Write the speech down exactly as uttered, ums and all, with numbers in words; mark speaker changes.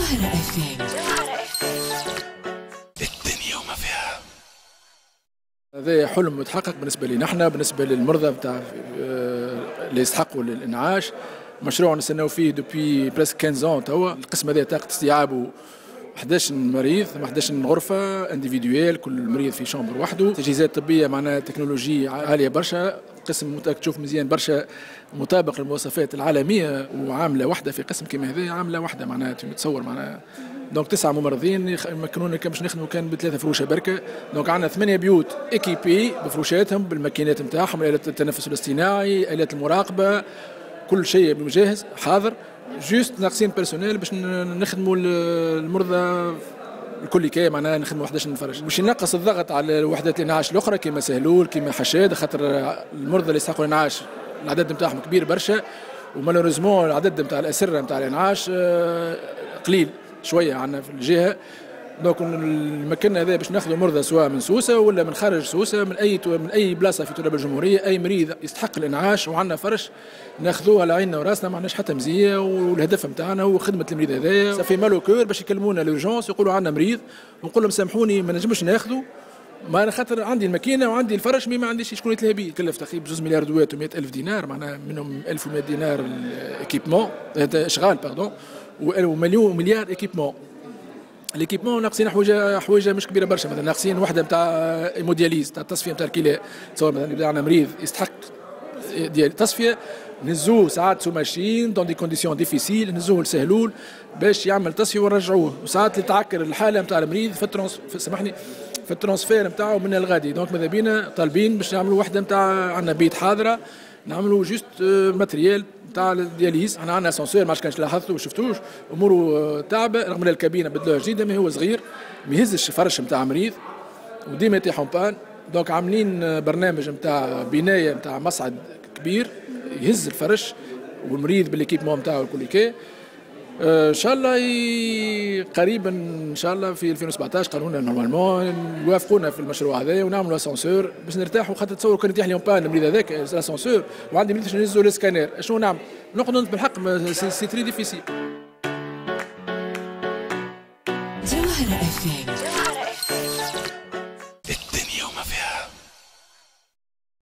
Speaker 1: جوهرة اف ام.
Speaker 2: الدنيا وما فيها.
Speaker 3: هذا حلم متحقق بالنسبه لنا احنا، بالنسبه للمرضى بتاع اللي يستحقوا الانعاش. مشروع نستناو فيه دوبي بريسك خمسة عشر توا. القسم هذا طاقه استيعابه احد عشر مريض، احد عشر غرفه انديفيدويال، كل مريض في شامبر وحده. تجهيزات طبيه معناها تكنولوجيا عاليه برشا. قسم تشوف مزيان برشا، مطابق للمواصفات العالميه، وعامله واحده في قسم كما هذا، عامله واحده معناها تصور معناها. دونك تسعه ممرضين يمكنونا كان باش نخدموا كان بثلاثه فروشه بركه. دونك عندنا ثمانيه بيوت ايكيبي بفروشاتهم بالماكينات نتاعهم، آلات التنفس الاصطناعي، آلات المراقبه، كل شيء مجهز حاضر. جوست ناقصين بيرسونيل باش نخدموا المرضى الكل كي معناها نخدموا احد عشر فرش باش ينقص الضغط على وحدات الانعاش الاخرى كما سهلول كما حشاد، خاطر المرضى اللي يستحقوا الانعاش العدد نتاعهم كبير برشا، ومالوريزمون العدد نتاع الاسره نتاع الانعاش قليل شويه عندنا في الجهه. دونك المكان هذا باش ناخذوا مرضى سواء من سوسه ولا من خارج سوسه، من اي من اي بلاصه في تراب الجمهوريه، اي مريض يستحق الانعاش وعندنا فرش ناخذوه على عيننا وراسنا، ما عندناش حتى مزيه. والهدف نتاعنا هو خدمه المريض هذايا. صافي مالو كور باش يكلمونا لورجونس يقولوا عندنا مريض، ونقول لهم سامحوني ما نجمش ناخذه، ما انا خاطر عندي الماكينه وعندي الفرش مي ما عنديش شكون يتلهى بيه. كلف تقريبا جوج مليار دوات و100 الف دينار، معناها منهم ألف ومئة دينار الايكيبمون اشغال باردون، ومليون مليار ايكيبمون. ليكيبمون ناقصين حوايج حوايج مش كبيره برشا، مثلا ناقصين وحده نتاع ايمودياليز تاع التصفيه نتاع الكلى. تصور مثلا يبدا عندنا مريض يستحق ديال التصفيه، نهزوه ساعات سو ماشين دون دي كونديسيون ديفيسيل، نهزوه لسهلول باش يعمل تصفيه ونرجعوه. وساعات تتعكر الحاله نتاع المريض في الترونس سامحني في الترانسفير نتاعو من الغادي. دونك ماذا بينا طالبين باش نعملوا وحده نتاع عندنا بيت حاضره، نعملوا جوست ماتريال نتاع الدياليز. احنا عندنا اسانسير ما كانش لاحظتوا وشفتوش، اموره تعبه رغم ان الكابينه بدلوها جديده، ما هو صغير ما يهزش فرش نتاع مريض وديما يطيحوا بان. دونك عاملين برنامج نتاع بنايه نتاع مصعد كبير يهز الفرش والمريض بالليكيبمون نتاعو الكل كي. ان شاء الله قريبا ان شاء الله في ألفين وسبعطاش قالوا لنا نورمالمون يوافقونا في المشروع هذا ونعملوا اسانسور باش نرتاحوا. خاطر تصوروا كان يطيح لي بان المريض هذاك الاسانسور وعندي مريض باش نهزوا الاسكانير، شنو نعمل؟ نقعدوا بالحق سي تري ديفيسيل.
Speaker 1: جوهرة اف ام.